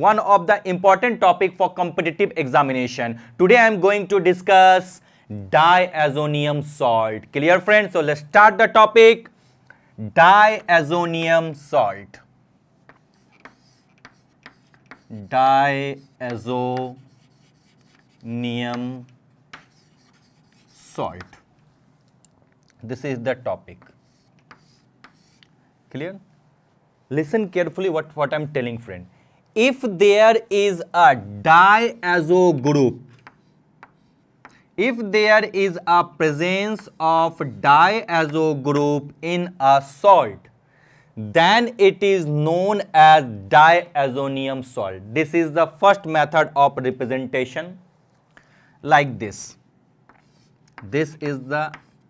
one of the important topic for competitive examination. Today I am going to discuss diazonium salt. Clear friends? So let's start the topic. Diazonium salt. Diazonium salt. This is the topic. Clear? Listen carefully what I am telling, friend. If there is a diazo group, if there is a presence of diazo group in a salt, then it is known as diazonium salt. This is the first method of representation, like this. This is the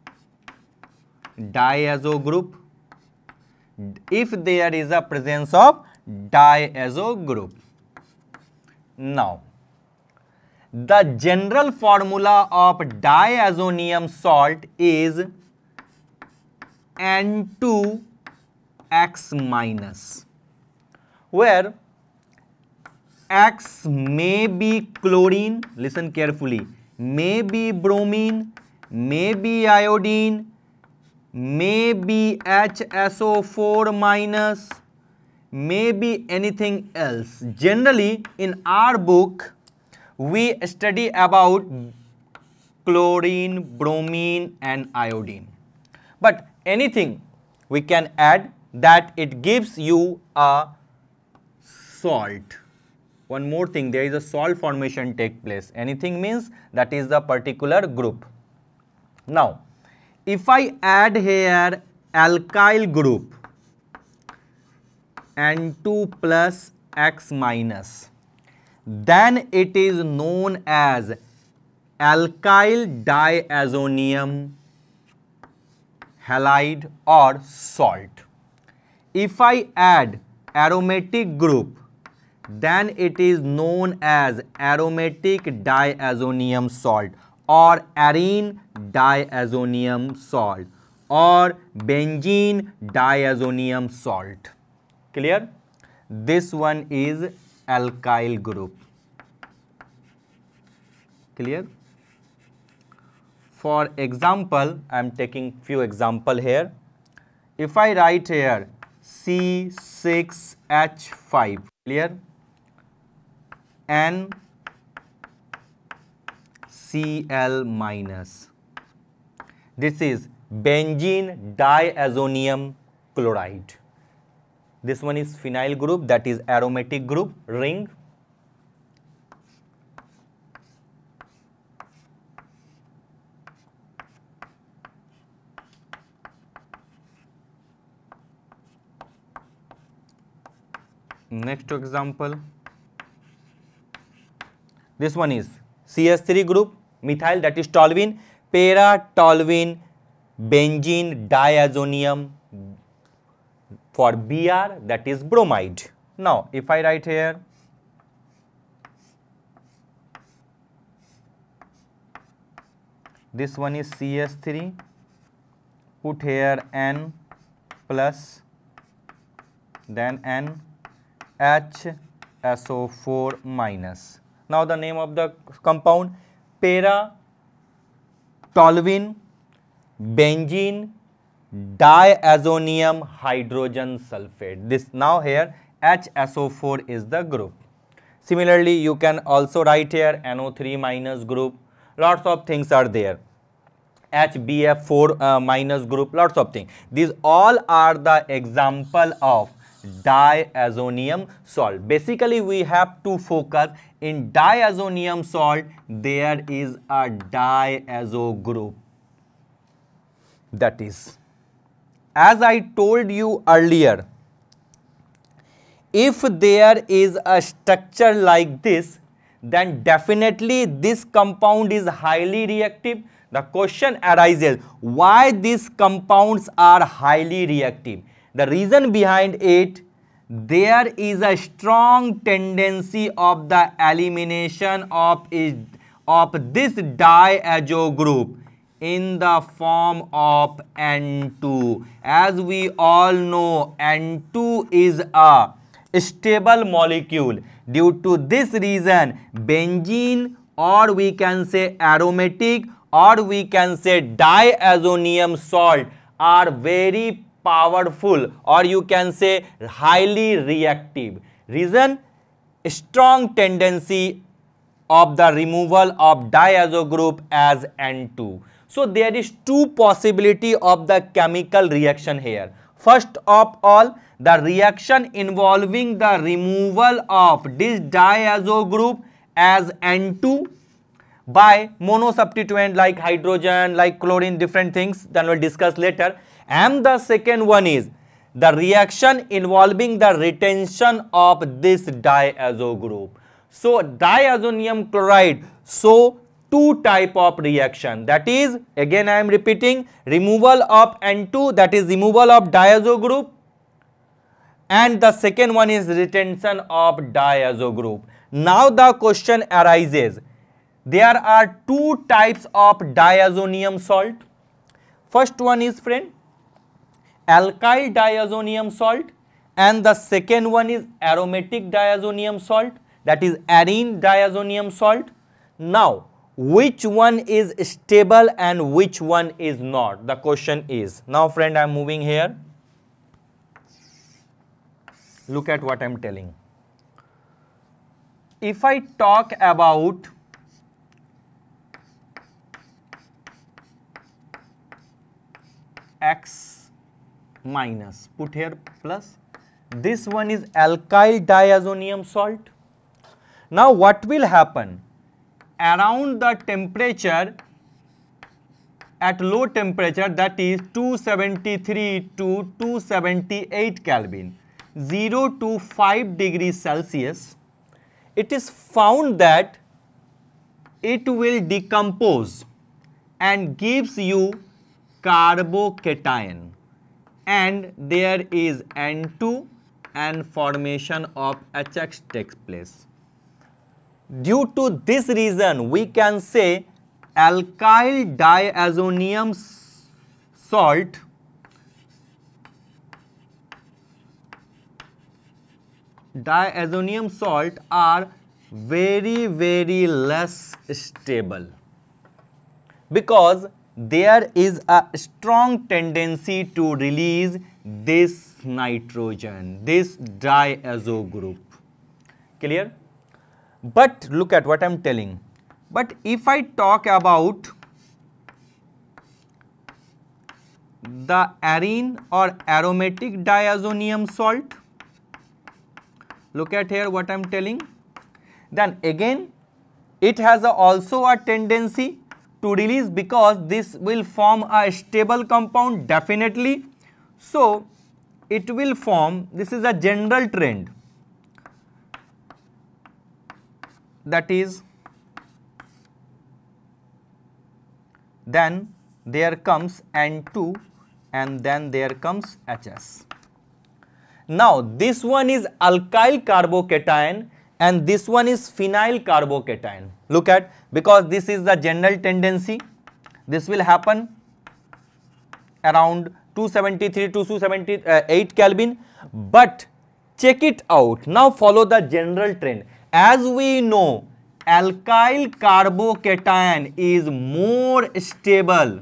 diazo group. If there is a presence of diazo group. Now, the general formula of diazonium salt is N2X minus, where X may be chlorine, listen carefully, may be bromine, may be iodine, may be HSO4 minus, may be anything else. Generally, in our book, we study about chlorine, bromine and iodine. But anything we can add that it gives you a salt. One more thing, there is a salt formation take place. Anything means that is the particular group. Now, if I add here alkyl group N2 plus X minus, then it is known as alkyl diazonium halide or salt. If I add aromatic group, then it is known as aromatic diazonium salt or arene diazonium salt or benzene diazonium salt. Clear? This one is alkyl group. Clear? For example, I am taking few example here. If I write here C6H5, clear? N Cl minus. This is benzene diazonium chloride. This one is phenyl group, that is aromatic group, ring. Next example. This one is CH3 group, methyl, that is toluene, para-toluene, benzene diazonium, for Br, that is bromide. Now, if I write here this one is CH3, put here N plus, then N, HSO4 minus. Now, the name of the compound para-toluene benzene diazonium hydrogen sulfate. This now here HSO4 is the group. Similarly, you can also write here NO3 minus group. Lots of things are there. HBF4 minus group. Lots of things. These all are the example of diazonium salt. Basically, we have to focus in diazonium salt. There is a diazo group. That is, as I told you earlier, if there is a structure like this, then definitely this compound is highly reactive. The question arises, why these compounds are highly reactive? The reason behind it, there is a strong tendency of the elimination of this diazo group in the form of N2. As we all know, N2 is a stable molecule. Due to this reason, benzene, or we can say aromatic, or we can say diazonium salt are very powerful, or you can say highly reactive. Reason? Strong tendency of the removal of diazo group as N2. So there is two possibility of the chemical reaction here. First of all, the reaction involving the removal of this diazo group as N2 by monosubstituent like hydrogen, like chlorine, different things, then we'll discuss later. And the second one is the reaction involving the retention of this diazo group. So diazonium chloride show two type of reaction, that is, again I am repeating, removal of N2, that is removal of diazo group, and the second one is retention of diazo group. Now the question arises, there are two types of diazonium salt. First one is, friend, alkyl diazonium salt, and the second one is aromatic diazonium salt, that is arene diazonium salt. Now which one is stable and which one is not? The question is, now friend, I am moving here. Look at what I am telling. If I talk about X minus, put here plus, this one is alkyl diazonium salt. Now what will happen? Around the temperature, at low temperature, that is 273 to 278 Kelvin, 0 to 5 degrees Celsius, it is found that it will decompose and gives you carbocation, and there is N2 and formation of HX takes place. Due to this reason, we can say alkyl diazonium salt are very less stable, because there is a strong tendency to release this nitrogen, this diazo group. Clear? But look at what I am telling. But if I talk about the arene or aromatic diazonium salt, look at here what I am telling, then again it has also a tendency to release, because this will form a stable compound definitely. So it will form, this is a general trend, that is, then there comes N2 and then there comes HS. Now this one is alkyl carbocation and this one is phenyl carbocation. Look at, because this is the general tendency, this will happen around 273 to 278 Kelvin, but check it out. Now follow the general trend. As we know, alkyl carbocation is more stable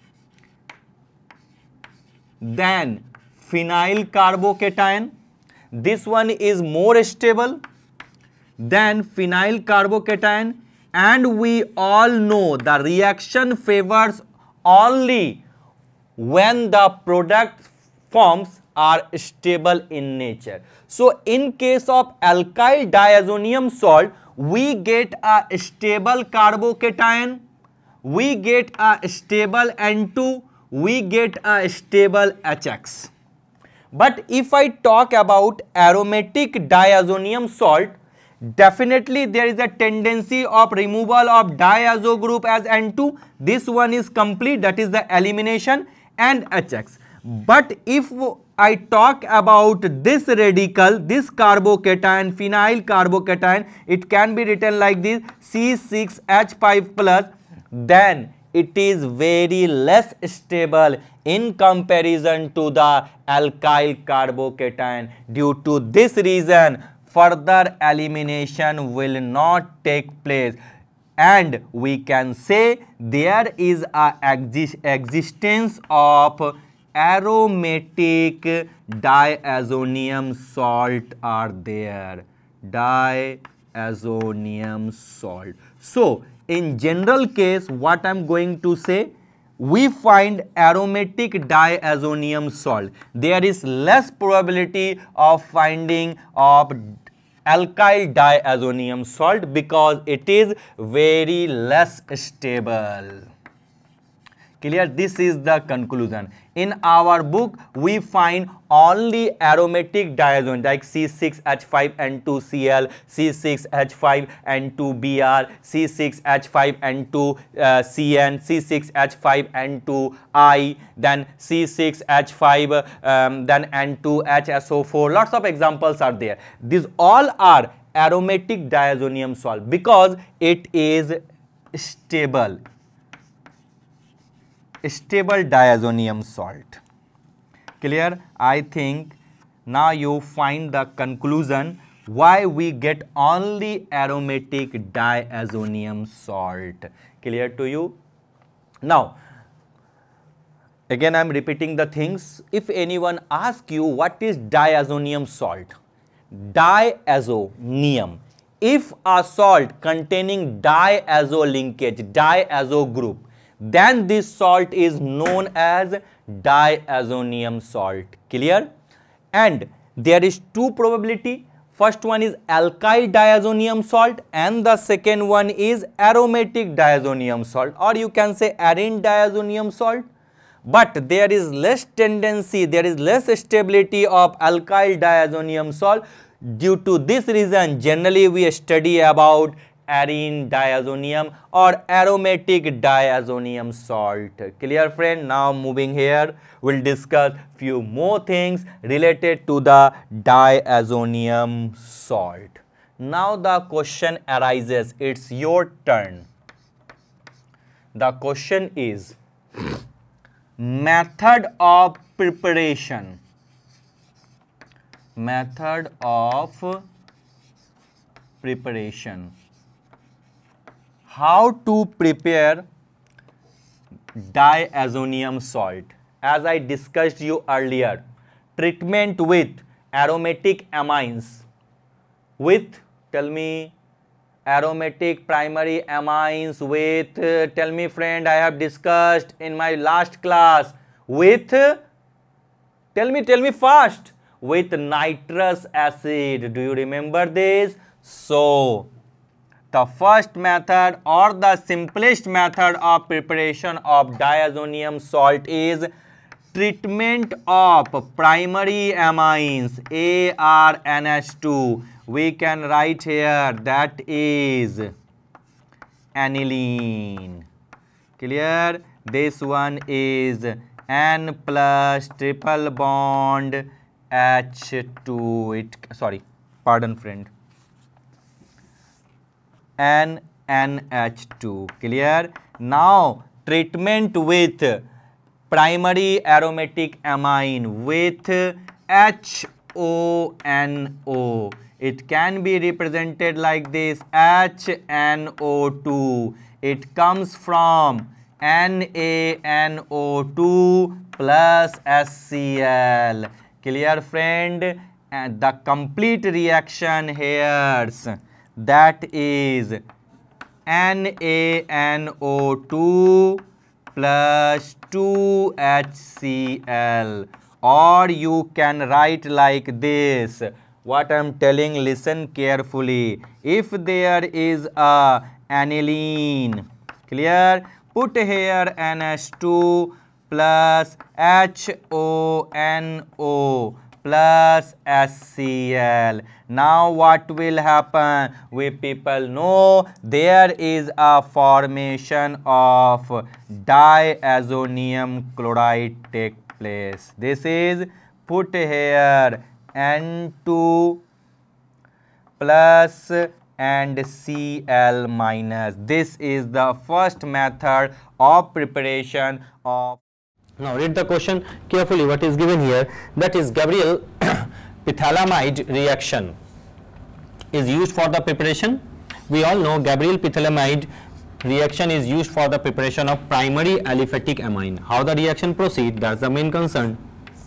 than phenyl carbocation. This one is more stable than phenyl carbocation, and we all know the reaction favors only when the product forms are stable in nature. So in case of alkyl diazonium salt, we get a stable carbocation, we get a stable N2, we get a stable HX. But if I talk about aromatic diazonium salt, definitely there is a tendency of removal of diazo group as N2. This one is complete, that is the elimination, and HX. But if I talk about this radical, this carbocation, phenyl carbocation, it can be written like this, C6H5 plus, then it is very less stable in comparison to the alkyl carbocation. Due to this reason, further elimination will not take place, and we can say there is a existence of aromatic diazonium salt are there. Diazonium salt. So in general case, what I am going to say, we find aromatic diazonium salt. There is less probability of finding of alkyl diazonium salt because it is very less stable. Clear? This is the conclusion. In our book, we find only aromatic diazonium like C6H5N2Cl, C6H5N2Br, C6H5N2Cn, C6H5N2I, then C6H5, then N2HSO4. Lots of examples are there. These all are aromatic diazonium salt because it is stable. Stable diazonium salt. Clear? I think now you find the conclusion why we get only aromatic diazonium salt. Clear to you? Now, again I am repeating the things. If anyone asks you what is diazonium salt, diazonium, if a salt containing diazo linkage, diazo group, then this salt is known as diazonium salt. Clear? And there is two probability. First one is alkyl diazonium salt and the second one is aromatic diazonium salt, or you can say arene diazonium salt. But there is less tendency, there is less stability of alkyl diazonium salt. Due to this reason, generally we study about arene diazonium or aromatic diazonium salt. Clear, friend? Now moving here, we'll discuss few more things related to the diazonium salt. Now the question arises, it's your turn. The question is method of preparation. Method of preparation. How to prepare diazonium salt? As I discussed you earlier, treatment with aromatic amines, with, tell me, aromatic primary amines, with, tell me friend, I have discussed in my last class, with, tell me fast, with nitrous acid. Do you remember this? So the first method or the simplest method of preparation of diazonium salt is treatment of primary amines, ARNH2. We can write here that is aniline. Clear? This one is N plus triple bond H2. Sorry, pardon friend. NH2. Clear? Now treatment with primary aromatic amine with HONO. It can be represented like this, HNO2. It comes from NaNO2 plus HCl. Clear, friend? And the complete reaction here, that is NaNO2 plus 2HCl, or you can write like this. What I am telling, listen carefully. If there is a aniline, clear, put here NH2 plus HONO plus HCl. Now what will happen? We people know there is a formation of diazonium chloride take place. This is, put here N2 plus and Cl minus. This is the first method of preparation of. Now read the question carefully. What is given here? That is Gabriel pithalamide reaction. is used for the preparation? We all know Gabriel pethylamide reaction is used for the preparation of primary aliphatic amine. How the reaction proceed? That's the main concern.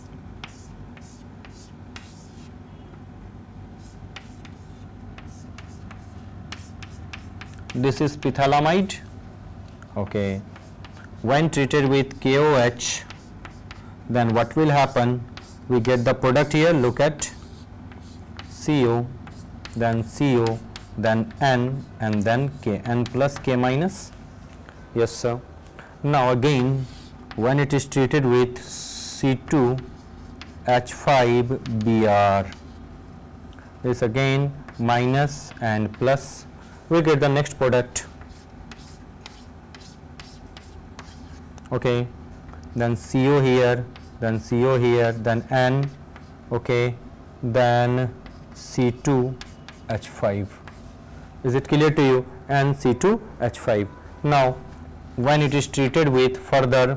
This is pethylamide. Okay. When treated with KOH, then what will happen? We get the product here. Look at CO, then CO, then N, and then K, N plus K minus. Yes, sir. Now again, when it is treated with C2H5Br, this again minus and plus, we get the next product. Okay, then CO here, then CO here, then N, okay, then C2H5. Is it clear to you? And C2H5. Now, when it is treated with further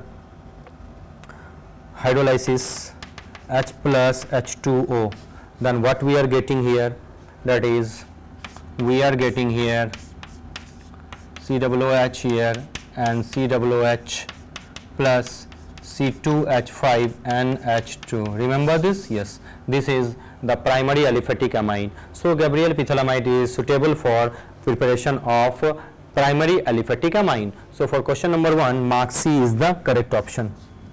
hydrolysis H plus H2O, then what we are getting here? That is, we are getting here COOH here and COOH plus C2H5NH2. Remember this? Yes. This is the primary aliphatic amine. So Gabriel pethylamide is suitable for preparation of primary aliphatic amine. So for question number 1, mark C is the correct option.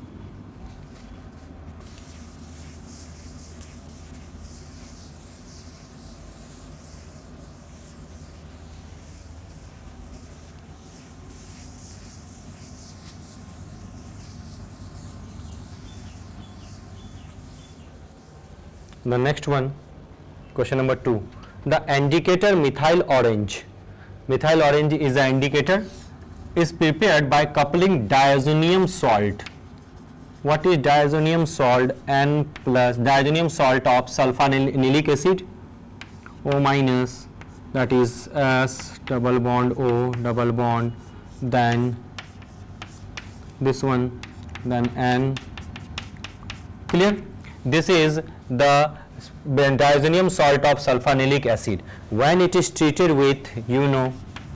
The next one, question number 2. The indicator methyl orange. Methyl orange is an indicator, is prepared by coupling diazonium salt. What is diazonium salt? N plus diazonium salt of sulfanilic acid, O minus, that is S double bond O double bond, then this one, then N. Clear? This is the diazonium salt of sulfanilic acid. When it is treated with, you know,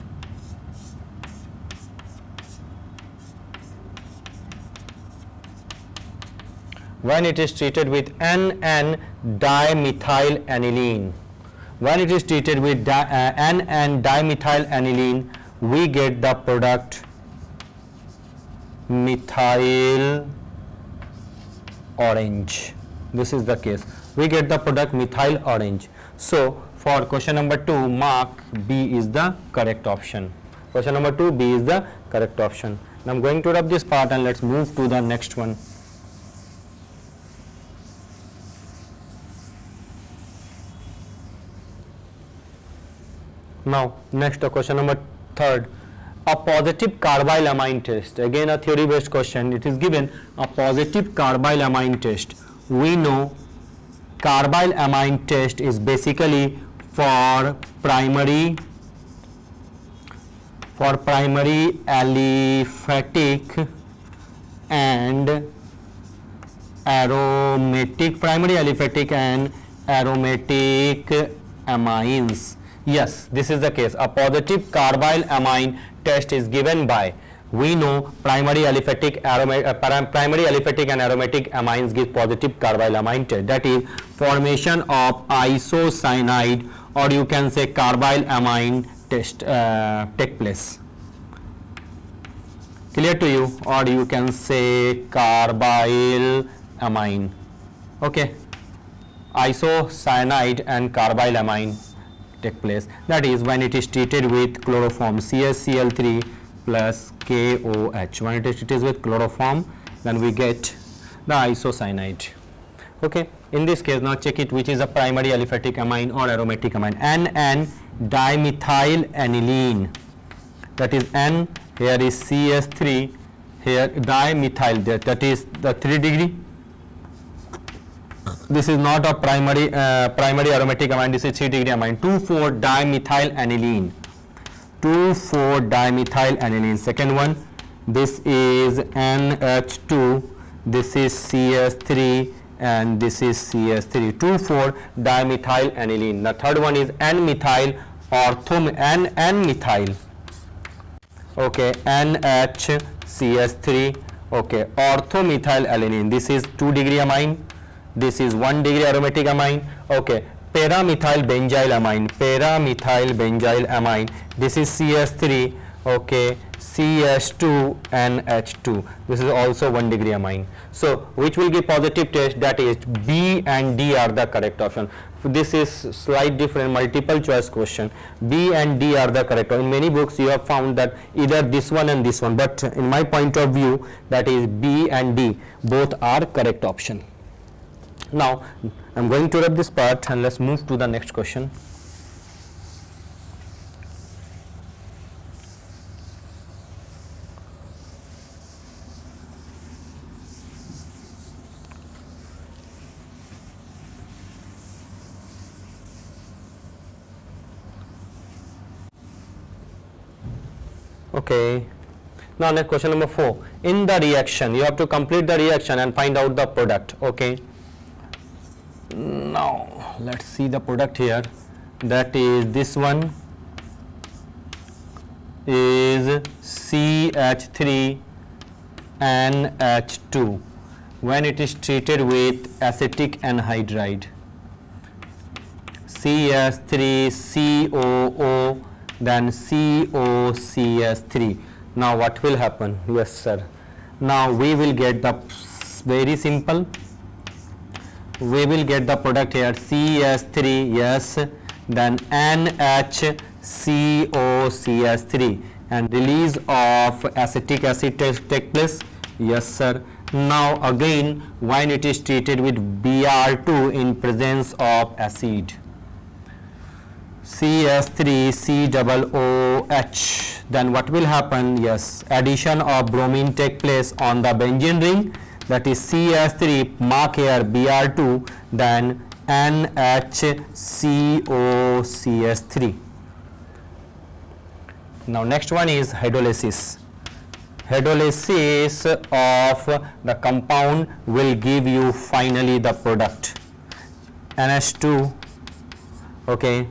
when it is treated with NN dimethyl aniline, when it is treated with NN dimethyl aniline, we get the product methyl orange. This is the case. We get the product methyl orange. So for question number 2, mark B is the correct option. Question number 2, B is the correct option. Now I'm going to wrap this part and let's move to the next one. Now next question number 3, a positive carbyl amine test. Again a theory based question. It is given a positive carbyl amine test. We know carbyl amine test is basically for primary aliphatic and aromatic, amines. Yes, this is the case. A positive carbyl amine test is given by, we know primary aliphatic and aromatic amines give positive carbyl amine test. That is formation of isocyanide, or you can say carbyl amine test take place. Clear to you? Or you can say carbyl amine. Okay, isocyanide and carbyl amine take place. That is when it is treated with chloroform CaCl3 plus KOH. When it is treated with chloroform, then we get the isocyanide. Okay, in this case, now check it which is a primary aliphatic amine or aromatic amine. NN dimethyl aniline, that is N, here is CS3, here dimethyl, that is the 3 degree. This is not a primary aromatic amine, this is 3 degree amine. 2,4 dimethyl aniline. 2,4 dimethyl aniline. Second one, this is NH2, this is CS3, and this is CH3, 2,4 dimethyl The third one is N-methyl N-methyl, okay, NHCH3, okay, orthomethylaniline. This is 2 degree amine, this is 1 degree aromatic amine, okay, paramethyl benzyl amine, this is CH3, okay, CH2 NH2, this is also 1 degree amine. So which will give positive test? That is B and D are the correct option. This is slight different multiple choice question. B and D are the correct option. In many books you have found that either this one and this one, but in my point of view, that is B and D both are correct option. Now I am going to wrap this part and let's move to the next question. Okay, now next question number 4. In the reaction, you have to complete the reaction and find out the product. Okay, now let's see the product here. That is this one is CH3NH2 when it is treated with acetic anhydride. CH3COO, then COCH3. Now what will happen? Yes sir, now we will get the very simple, we will get the product here CH3, yes, then NHCOCH3 and release of acetic acid take place. Yes sir. Now again when it is treated with Br2 in presence of acid, CH3COOH, then what will happen? Yes, addition of bromine take place on the benzene ring, that is CH3, mark here Br2, then NHCOCH3. Now next one is hydrolysis. Hydrolysis of the compound will give you finally the product NH2, okay.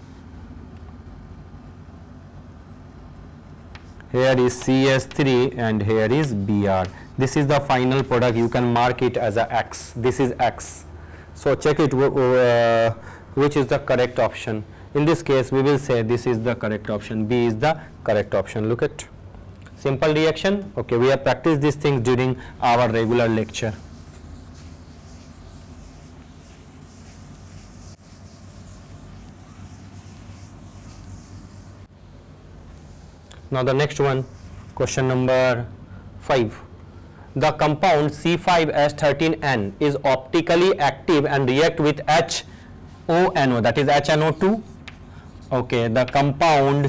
Here is CH3 and here is Br. This is the final product. You can mark it as a X. This is X. So check it which is the correct option. In this case we will say this is the correct option. B is the correct option. Look at simple reaction. Okay, we have practiced these things during our regular lecture. Now the next one, question number 5. The compound C5H13N is optically active and react with HONO, that is HNO2. Okay, the compound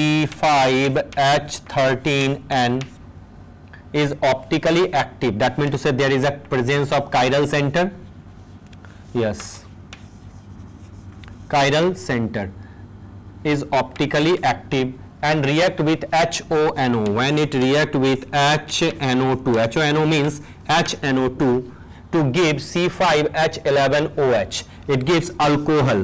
C5H13N is optically active. That means to say there is a presence of chiral center. Yes, chiral center is optically active and react with HONO. When it react with HNO2, HONO means HNO2 to give C5H11OH. It gives alcohol.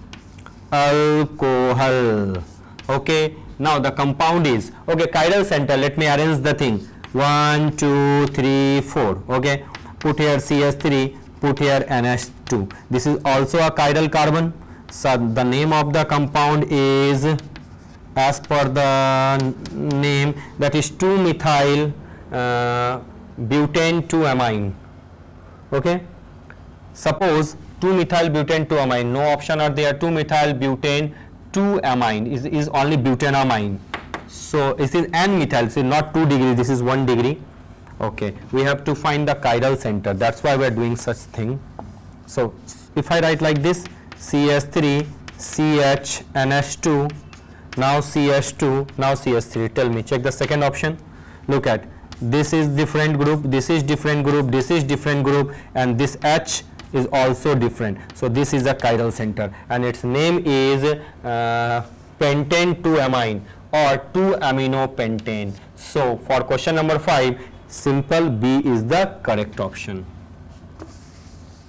Okay, now the compound is, okay, chiral center, let me arrange the thing, 1 2 3 4. Okay, put here CH3, put here NH2. This is also a chiral carbon. So the name of the compound is, as per the name, that is 2-methyl butane 2-amine. Okay, suppose 2-methyl butane 2-amine, no option are there, 2-methyl butane 2-amine is only butanamine. So this is N-methyl, this is not 2 degree, this is 1 degree. Okay, we have to find the chiral center, that's why we are doing such thing. So if I write like this, CH3, CH, NH2, now CH2, now CH3. Tell me, check the second option. Look at, this is different group, this is different group, this is different group, and this H is also different. So this is a chiral center and its name is pentane 2-amine or 2-aminopentane. So for question number 5, simple B is the correct option.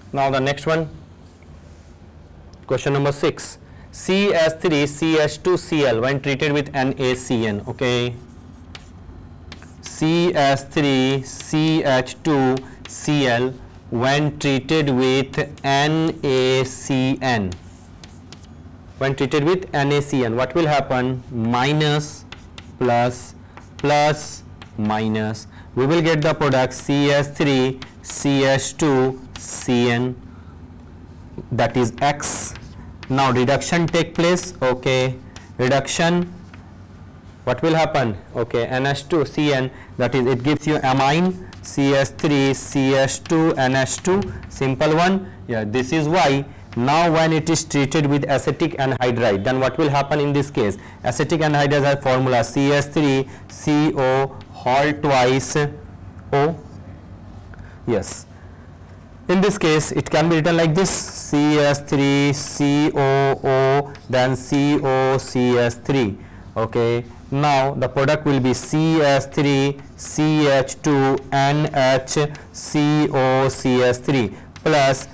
Now the next one, question number 6. CH3CH2Cl when treated with NaCN. Okay, CH3CH2Cl when treated with NaCN. When treated with NaCN, what will happen? Minus, plus, plus, minus. We will get the product CH3CH2Cn, that is X. Now reduction take place. Okay, reduction, what will happen? Okay, NH2Cn, that is, it gives you amine, CH3CH2 NH2, simple one. Yeah, this is why. Now when it is treated with acetic anhydride, then what will happen in this case? Acetic anhydride has formula CH3CO whole twice O. Yes, in this case it can be written like this, CH3COO then COCH3. Okay, now the product will be CH3CH2NHCOCH3 plus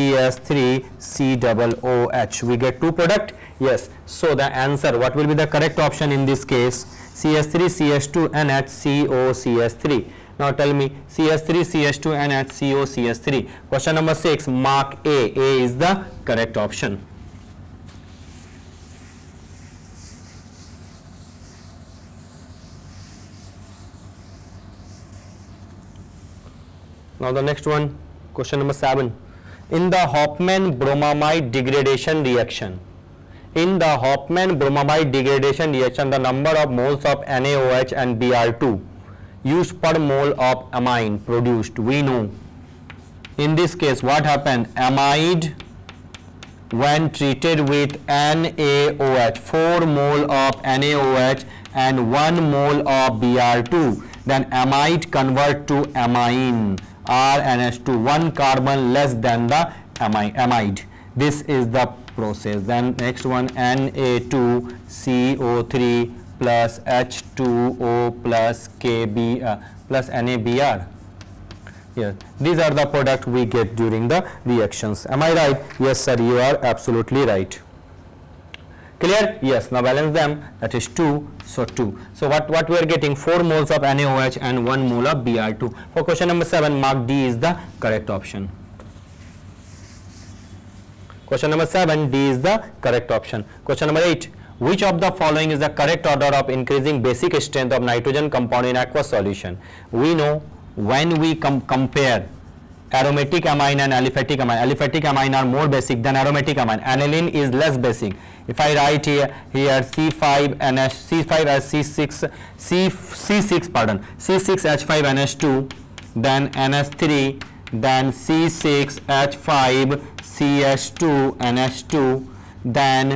CH3COOH. We get two product. Yes, so the answer, what will be the correct option in this case? CH3CH2NHCOCH3. Now tell me, CH3CH2NHCOCH3. Question number 6, mark A. A is the correct option. Now the next one, question number 7. In the Hofmann-Bromamide degradation reaction, the number of moles of NaOH and Br2 used per mole of amine produced, we know. In this case, what happened? Amide when treated with NaOH, 4 mole of NaOH and 1 mole of Br2, then amide convert to amine, RNH2, 1 carbon less than the amide. This is the process. Then next one, Na2CO3 plus H2O plus Kb plus NaBr. Yeah, these are the product we get during the reactions. Am I right? Yes sir, you are absolutely right. Clear? Yes. Now balance them, that is 2, so 2. So what we are getting? 4 moles of NaOH and 1 mole of Br2. For question number 7, mark D is the correct option. Question number 7, D is the correct option. Question number 8, which of the following is the correct order of increasing basic strength of nitrogen compound in aqueous solution? We know when we compare aromatic amine and aliphatic amine are more basic than aromatic amine. Aniline is less basic. If I write here C6H5NH2, then NH3, then C6H5CH2NH2, then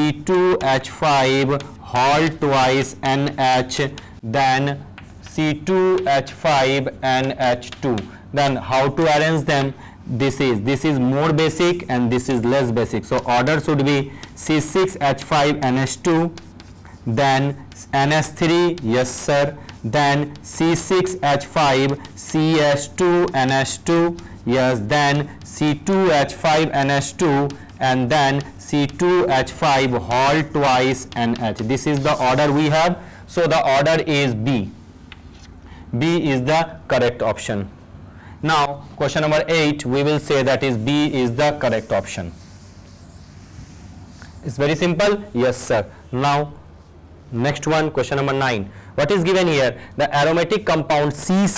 C2H5 whole twice NH, then C2H5NH2. Then how to arrange them? This is more basic and this is less basic. So order should be C6H5NH2, then NH3, yes sir, then C6H5CH2NH2, yes, then C2H5NH2, and then C2H5 whole twice NH. This is the order we have. So the order is B. B is the correct option. Now question number 8, we will say that is B is the correct option. It's very simple. Yes sir. Now next one, question number 9. What is given here? The aromatic compound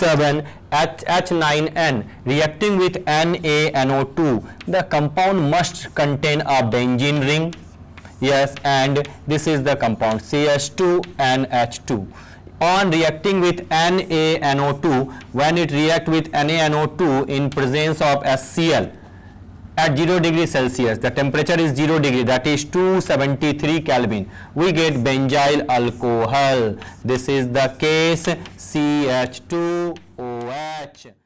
C7H9N reacting with NaNO2. The compound must contain a benzene ring. Yes, and this is the compound CH2NH2. On reacting with NaNO2, when it react with NaNO2 in presence of HCl at 0 degree Celsius, the temperature is 0 degree, that is 273 Kelvin, we get benzyl alcohol. This is the case CH2OH.